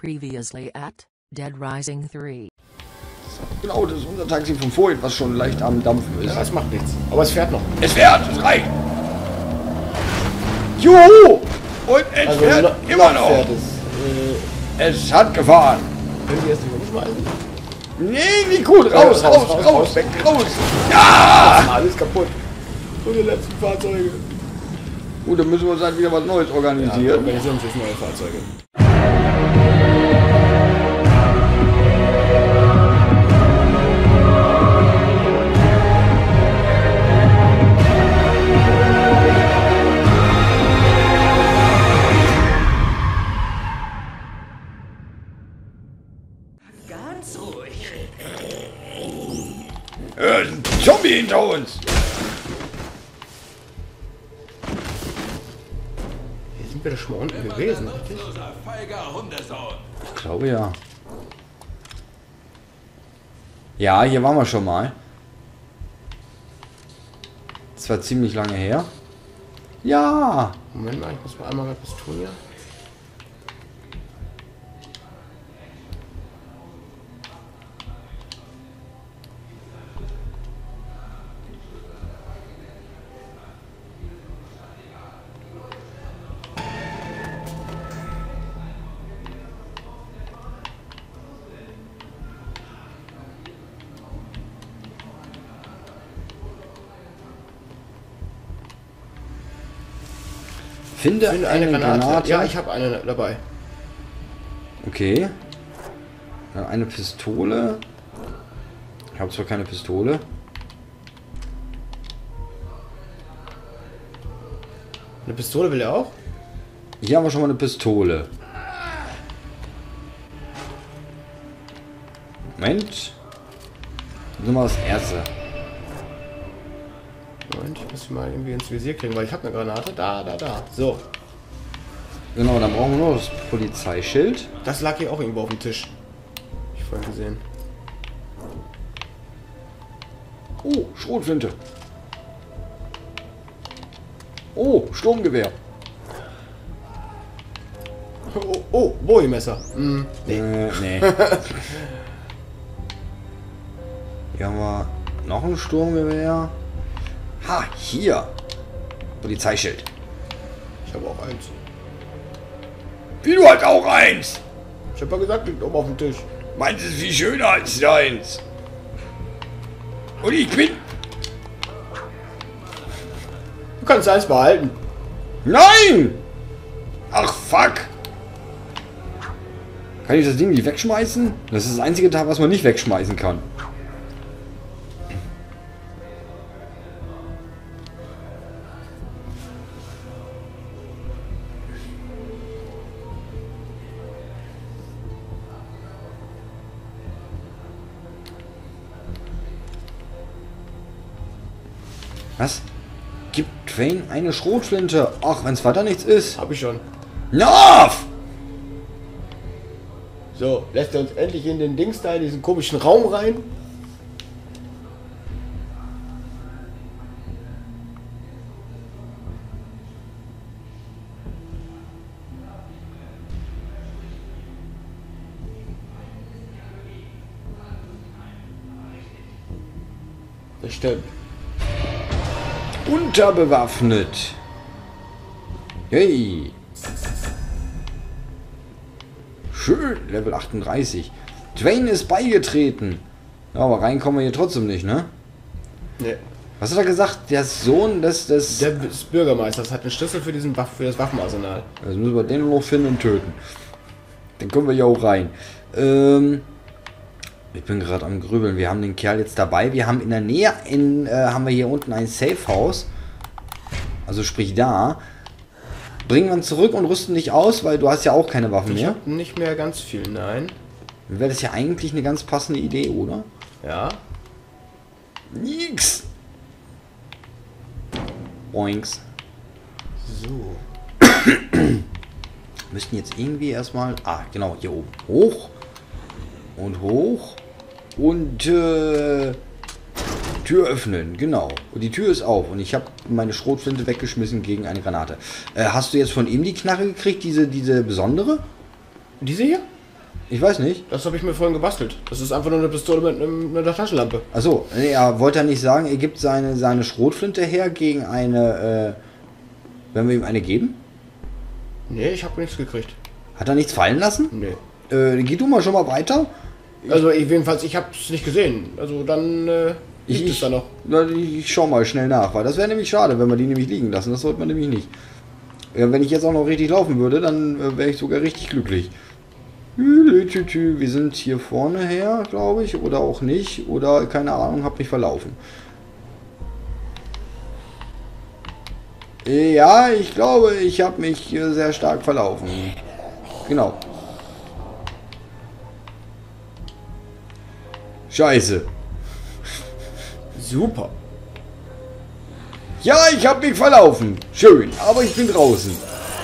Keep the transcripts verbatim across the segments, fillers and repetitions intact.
Previously at Dead Rising drei. Genau, das ist unser Taxi von vorhin, was schon leicht am Dampfen ist. Ja, das macht nichts. Aber es fährt noch. Es fährt, es reicht. Juhu! Und es Also fährt noch, immer noch. Fährt es. Äh, Es hat gefahren. können die jetzt nicht umschmeißen? Nee, nicht gut. Raus, Ja, raus, raus, raus, raus, raus, weg, raus. Ja! Alles kaputt. Und die letzten Fahrzeuge. Gut, dann müssen wir uns halt wieder was Neues Ja, organisieren. organisieren uns jetzt neue Fahrzeuge. Ganz ruhig. Äh, ein Zombie hinter uns. Hier sind wir doch schon mal unten gewesen, richtig? Ich glaube ja. Ja, hier waren wir schon mal. Das war ziemlich lange her. Ja. Moment mal, ich muss mal einmal was tun hier. Finde, Finde eine, Granate. Ja, ich habe eine dabei. Okay. Ja, eine Pistole. Ich habe zwar keine Pistole. Eine Pistole will er auch? Hier haben wir schon mal eine Pistole. Moment. Nur mal das erste. Moment, ich muss sie mal irgendwie ins Visier kriegen, weil ich habe eine Granate. Da, da, da. So. Genau, dann brauchen wir nur das Polizeischild. Das lag hier auch irgendwo auf dem Tisch. Hab ich vorhin gesehen. Oh, Schrotflinte. Oh, Sturmgewehr. Oh, oh, Bowie-Messer. Hm, nee. Äh, nee. Hier haben wir noch ein Sturmgewehr. Ha, hier. Polizeischild. Ich habe auch eins. Wie, du hast auch eins? Ich habe ja gesagt, liegt oben auf dem Tisch. Meins ist viel schöner als deins. Und ich bin... Du kannst eins behalten. Nein! Ach, fuck. Kann ich das Ding nicht wegschmeißen? Das ist das einzige Teil, was man nicht wegschmeißen kann. Was? Gibt Twain eine Schrotflinte? Ach, wenn es weiter nichts ist. Hab ich schon. Nerv! So, lässt er uns endlich in den Dings da, in diesen komischen Raum rein. Das stimmt. Unterbewaffnet. Hey. Schön, Level achtunddreißig. Twain ist beigetreten. Ja, aber reinkommen wir hier trotzdem nicht, ne? Nee. Was hat er gesagt? Der Sohn des... des Der des Bürgermeisters hat einen Schlüssel für, diesen Waff für das Waffenarsenal. also müssen wir den noch finden und töten. Dann kommen wir ja auch rein. Ähm... Ich bin gerade am Grübeln. Wir haben den Kerl jetzt dabei. Wir haben in der Nähe, in, äh, haben wir hier unten ein Safe House. Also sprich da. Bringen wir ihn zurück und rüsten dich aus, weil du hast ja auch keine Waffen Ich mehr. habe nicht mehr ganz viel, nein. Dann wäre das ja eigentlich eine ganz passende Idee, oder? Ja. Nix. Boinks. So. Müssten jetzt irgendwie erstmal... Ah, genau, hier oben. Hoch. Und hoch. Und äh, Tür öffnen, genau. Und die Tür ist auf. Und ich habe meine Schrotflinte weggeschmissen gegen eine Granate. Äh, hast du jetzt von ihm die Knarre gekriegt, diese, diese besondere? Diese hier? Ich weiß nicht. Das habe ich mir vorhin gebastelt. Das ist einfach nur eine Pistole mit, einem, mit einer Taschenlampe. Achso, nee, er wollte ja nicht sagen, er gibt seine, seine Schrotflinte her gegen eine, äh, wenn wir ihm eine geben? Nee, ich habe nichts gekriegt. Hat er nichts fallen lassen? Nee. Äh, geh du mal schon mal weiter. Also ich, jedenfalls, ich habe es nicht gesehen. Also dann äh, Ich, liegt es ich, da noch. na, ich schau mal schnell nach, weil das wäre nämlich schade, wenn wir die nämlich liegen lassen. Das sollte man nämlich nicht. Ja, wenn ich jetzt auch noch richtig laufen würde, dann äh, wäre ich sogar richtig glücklich. Wir sind hier vorne her, glaube ich, oder auch nicht, oder keine Ahnung, hab mich verlaufen. Ja, ich glaube, ich habe mich hier sehr stark verlaufen. Genau. Scheiße. Super. Ja, ich habe mich verlaufen. Schön, aber ich bin draußen.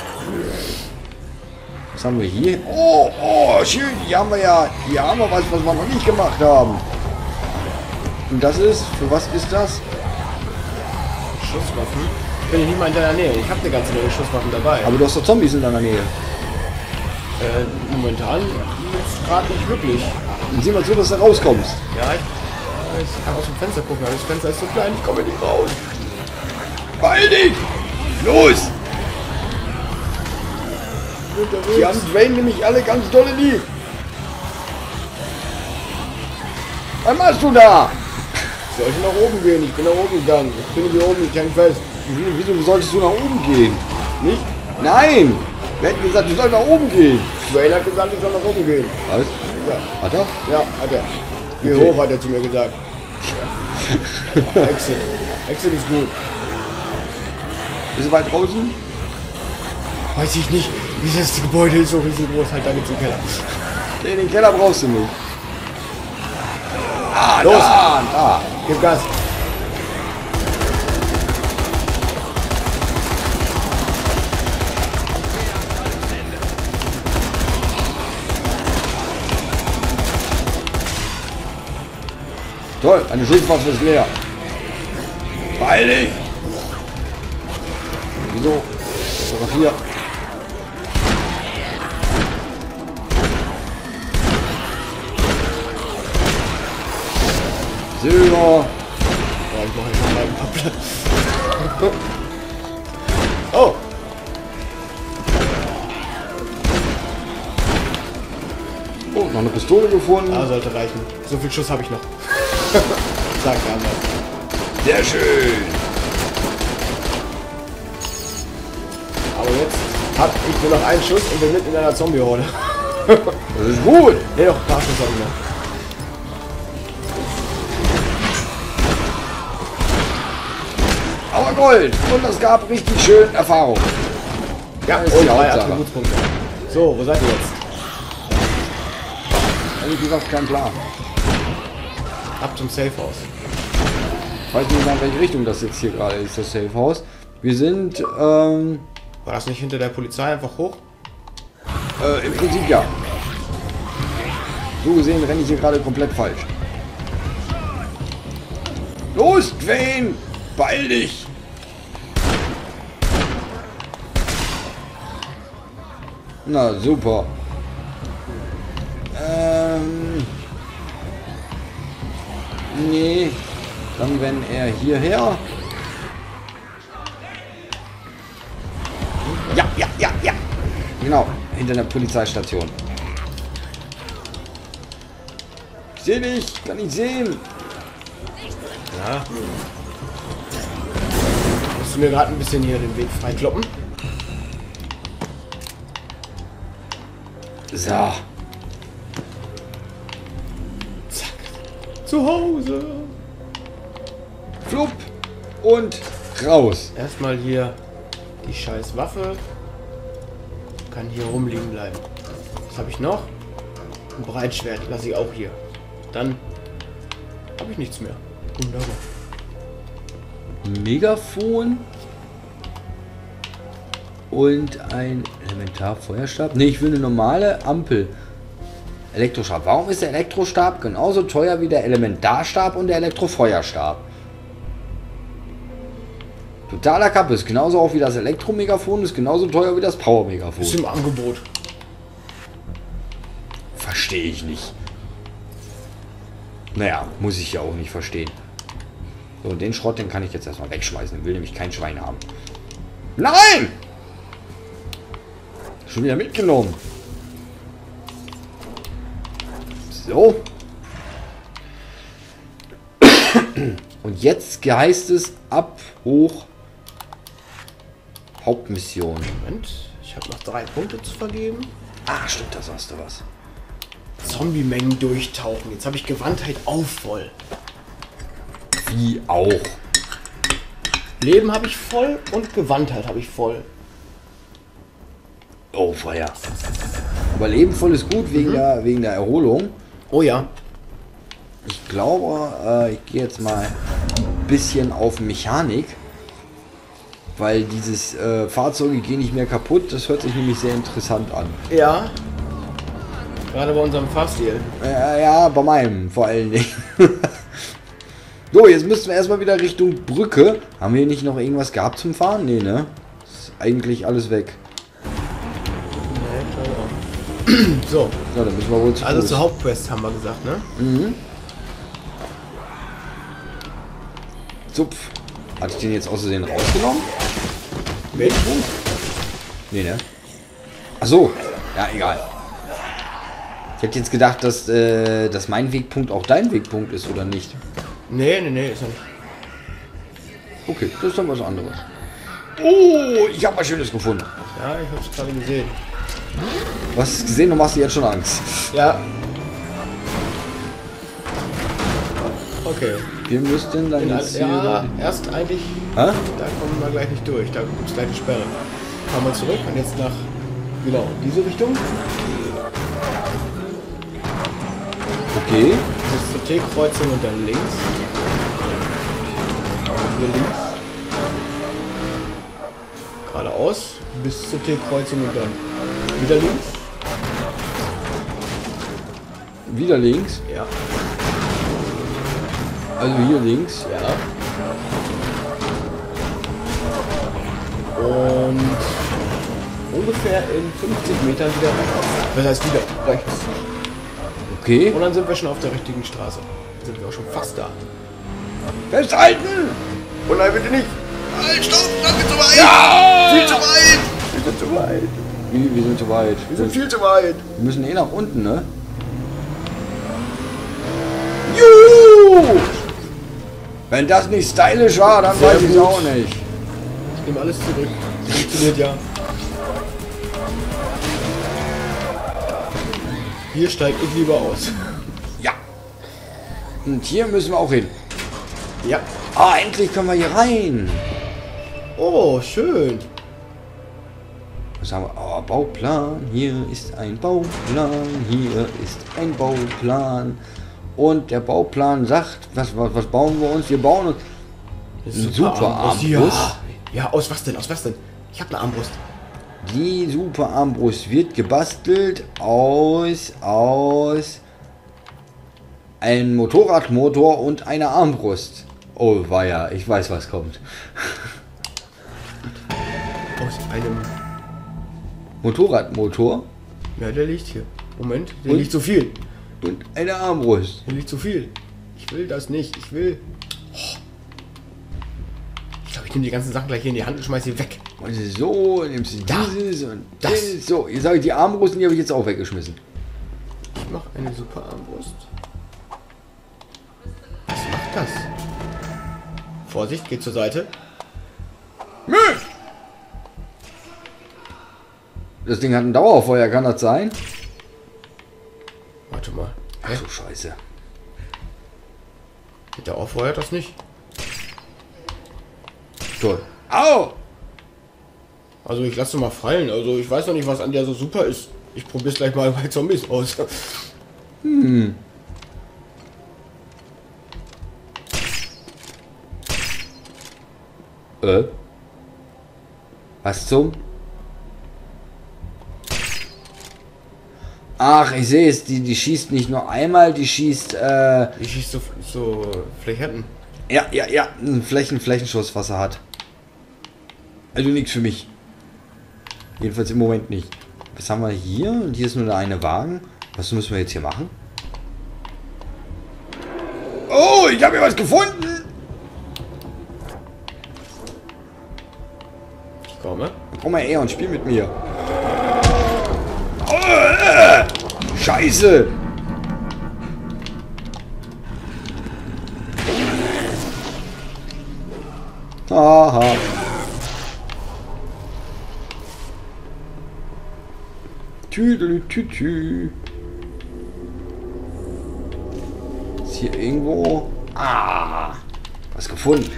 Was haben wir hier? Oh, oh, schön. Hier haben wir ja, hier haben wir was, was wir noch nicht gemacht haben. Und das ist, für was ist das? Schusswaffen? Ich bin hier nicht mal in deiner Nähe. Ich habe eine ganze Menge Schusswaffen dabei. Aber du hast doch Zombies in deiner Nähe. Äh, momentan ist gerade nicht wirklich. Dann sieh mal zu, dass du rauskommst. Ja, ich, ich kann aus dem Fenster gucken, aber das Fenster ist so klein, ich komme nicht raus. Beeil dich! Los! Die haben Dwayne nämlich alle ganz dolle lieb. Was machst du da? Ich sollte nach oben gehen, ich bin nach oben gegangen. Ich bin hier oben, ich hänge fest. Wieso solltest du nach oben gehen? Nicht? Nein! Wer hat gesagt, du sollst nach oben gehen? Dwayne hat gesagt, ich soll nach oben gehen. Was? Ja, Hat er? ja, hat er. Geh Okay. hoch, hat er zu mir gesagt. Exit. Exit ist gut. Bist du weit draußen? Weiß ich nicht, wie das Gebäude ist so riesengroß, halt da geht's im Keller. Nee, den Keller brauchst du nicht. Ah, Los! Da, da. Gib Gas. Toll, eine Schusswaffe ist leer. Beeil dich! Wieso? Sogar vier. Silber. Ja, ich mache jetzt mal einen Pappel. Oh! Oh, noch eine Pistole gefunden. Ah, sollte reichen. So viel Schuss habe ich noch. Sagt der andere. Sehr schön. Aber jetzt hab ich nur noch einen Schuss und bin mitten in einer Zombie-Horde. Das ist gut. Ne, doch, ein paar Schuss habe ich noch. Aber Gold. Und es gab richtig schön Erfahrung. Ja, ist und die drei Hauptsache. Attributspunkte. So, wo seid ihr jetzt? Ehrlich gesagt, kein Plan. Ab zum Safehouse. Ich weiß nicht, in welche Richtung das jetzt hier gerade ist, das Safe House. Wir sind, ähm, War das nicht hinter der Polizei einfach hoch? äh, im Prinzip ja. So gesehen renne ich hier gerade komplett falsch. Los, Dwayne! Beeil dich! Na, super. Ähm... Nee. Dann, wenn er hierher... Ja, ja, ja, ja! Genau, hinter der Polizeistation. Ich sehe dich, kann ich sehen. Ja. Musst du mir gerade ein bisschen hier den Weg freikloppen? So. Zack. Zu Hause. Flupp und raus. Erstmal hier die scheiß Waffe. Kann hier rumliegen bleiben. Was habe ich noch? Ein Breitschwert lasse ich auch hier. Dann habe ich nichts mehr. Wunderbar. Megafon und ein Elementarfeuerstab. Ne, ich will eine normale Ampel. Elektrostab. Warum ist der Elektrostab genauso teuer wie der Elementarstab und der Elektrofeuerstab? Totaler Kappe. Ist genauso auch wie das Elektromegafon, ist genauso teuer wie das Powermegafon. Ist im Angebot. Verstehe verstehe ich nicht. Naja, muss ich ja auch nicht verstehen. So, den Schrott, den kann ich jetzt erstmal wegschmeißen. Ich will nämlich kein Schwein haben. Nein! Schon wieder mitgenommen. So. Und jetzt heißt es ab, hoch, Hauptmission. Moment, ich habe noch drei Punkte zu vergeben. Ah, stimmt, da sagst du was. Zombie-Mengen durchtauchen. Jetzt habe ich Gewandtheit auch voll. Wie auch. Leben habe ich voll und Gewandtheit habe ich voll. Oh, Feuer. Aber Leben voll ist gut wegen, mhm. der, wegen der Erholung. Oh ja. Ich glaube, äh, ich gehe jetzt mal ein bisschen auf Mechanik. Weil dieses äh, Fahrzeuge gehen nicht mehr kaputt. Das hört sich nämlich sehr interessant an. Ja. Gerade bei unserem Fahrstil. Äh, ja, bei meinem vor allen Dingen. So, jetzt müssen wir erstmal wieder Richtung Brücke. Haben wir hier nicht noch irgendwas gehabt zum Fahren? Nee, ne? Ist eigentlich alles weg. So. Ja, dann müssen wir wohl zu Also Fuß. zur Hauptquest haben wir gesagt, ne? Mhm. Zupf. Hatte ich den jetzt aus Versehen rausgenommen? Welchen? Nee, ne? Ach so. Ja, egal. Ich hätte jetzt gedacht, dass, äh, dass mein Wegpunkt auch dein Wegpunkt ist, oder nicht? Nee, nee, nee, ist er nicht. Okay, das ist dann was anderes. Oh, ich habe was Schönes gefunden. Ja, ich habe es gerade gesehen. Was hast du gesehen, du machst dir jetzt schon Angst. Ja. Okay. Wir müssten dann In, jetzt hier... ja, erst eigentlich... Hä? Da kommen wir gleich nicht durch. Da gibt es gleich eine Sperre. Fahren wir zurück und jetzt nach... Genau, diese Richtung. Okay. Bis zur T-Kreuzung und dann links. Hier links. Geradeaus. Bis zur T-Kreuzung und dann wieder links. Wieder links. Ja. Also hier links. Ja. Und ungefähr in fünfzig Metern wieder rechts. Das heißt wieder rechts. Okay. Und dann sind wir schon auf der richtigen Straße. Dann sind wir auch schon fast da. Festhalten! Oh nein, bitte nicht! Halt, stopp! Das wird zu weit! Ja! Viel zu weit! Wir sind zu weit! Wie, wir sind zu weit. Wir sind viel zu weit! Wir müssen eh nach unten, ne? Juhu! Wenn das nicht stylisch war, dann Sehr weiß ich es gut. auch nicht. Ich nehme alles zurück. Funktioniert ja. Hier steige ich lieber aus. Ja. Und hier müssen wir auch hin. Ja. Ah, endlich können wir hier rein. Oh, schön. Was haben wir? Oh, Bauplan. Hier ist ein Bauplan. Hier ist ein Bauplan. Und der Bauplan sagt, was, was, was bauen wir uns? Wir bauen uns einen super Armbrust. Ja. Ja, aus was denn? Aus was denn? Ich habe eine Armbrust. Die super Armbrust wird gebastelt aus, aus einem Motorradmotor und einer Armbrust. Oh, weia, ich weiß, was kommt. Aus einem... Motorradmotor Ja, der liegt hier. Moment, der Und? liegt zu viel. und eine Armbrust. Der liegt zu viel. Ich will das nicht. Ich will... Oh. Ich glaube, ich nehme die ganzen Sachen gleich hier in die Hand und schmeiße sie weg. Und so, nimmst du Da. dieses und Das. das. So, jetzt sage ich, die Armbrusten, die habe ich jetzt auch weggeschmissen. Ich mache eine super Armbrust. Was macht das? Vorsicht, geht zur Seite. Das Ding hat ein Dauerfeuer, kann das sein? Warte mal. Ach so, scheiße. Mit der Dauerfeuer das nicht. Toll. Au! Also ich lasse mal fallen. Also ich weiß noch nicht, was an der so super ist. Ich probiere es gleich mal bei Zombies aus. Hm. Äh? Was zum? Ach, ich sehe es, die, die schießt nicht nur einmal, die schießt, äh... Ich schieße so, so Flächetten. Ja, ja, ja, einen Flächen, Flächenschuss, was er hat. Also nichts für mich. Jedenfalls im Moment nicht. Was haben wir hier? Und hier ist nur der eine Wagen. Was müssen wir jetzt hier machen? Oh, ich habe hier was gefunden. Ich komme. Komm mal her und spiel mit mir. Oh, äh, Scheiße. Aha. Tüdelütütü. Ist hier irgendwo... Ah! Was gefunden.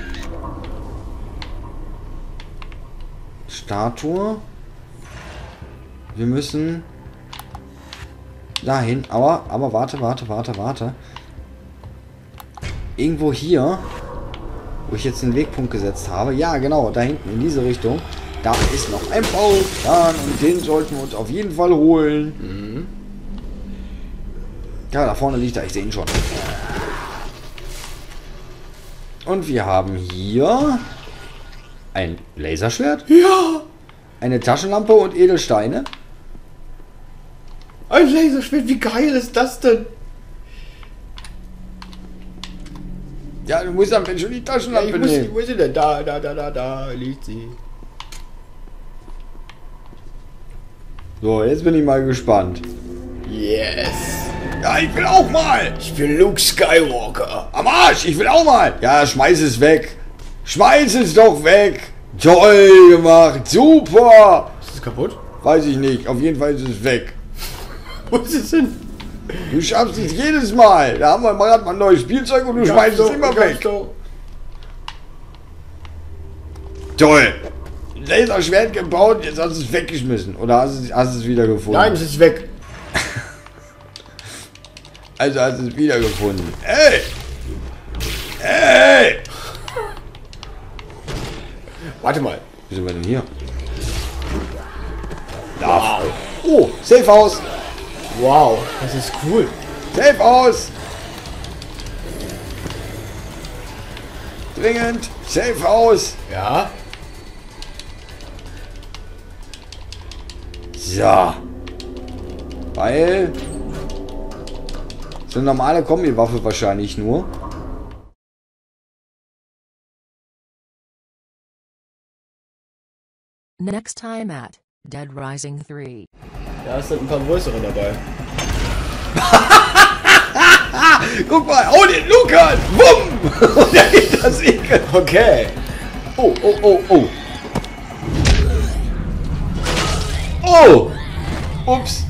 Statue. Wir müssen... dahin. Aber, aber warte, warte, warte, warte. Irgendwo hier... wo ich jetzt den Wegpunkt gesetzt habe. Ja, genau, da hinten in diese Richtung. Da ist noch ein Baustein und den sollten wir uns auf jeden Fall holen. Mhm. Ja, da vorne liegt er, ich sehe ihn schon. Und wir haben hier ein Laserschwert. Ja! Eine Taschenlampe und Edelsteine. Ein Laserschwert, wie geil ist das denn? Ja, du musst am Ende schon die Ja, Taschenlampe ich muss, nehmen. wo ist sie denn? Da, da, da, da, da liegt sie. So, jetzt bin ich mal gespannt. Yes! Ja, ich will auch mal. Ich bin Luke Skywalker. Am Arsch, ich will auch mal. Ja, schmeiß es weg. Schmeiß es doch weg. Toll gemacht, super. Ist das kaputt? Weiß ich nicht, auf jeden Fall ist es weg. Wo ist es hin? Du schaffst es jedes Mal. Da haben wir gerade mal ein neues Spielzeug und du schmeißt es immer weg. Toll. Laserschwert gebaut, jetzt hast du es weggeschmissen. Oder hast du es, hast du es wieder gefunden? Nein, es ist weg. Also hast du es wieder gefunden. Ey! Ey! Warte mal. Wie sind wir denn hier? Wow. Oh, Safe House. Wow, das ist cool. Safe House. Dringend. Safe House. Ja. So. Weil... so eine normale Kombi-Waffe wahrscheinlich nur. Next time at Dead Rising three. Da sind ein paar größere dabei. Guck mal, hau den Lukas! Wumm! Und da geht das Segel. Okay. Oh, oh, oh, oh. Oh! Ups.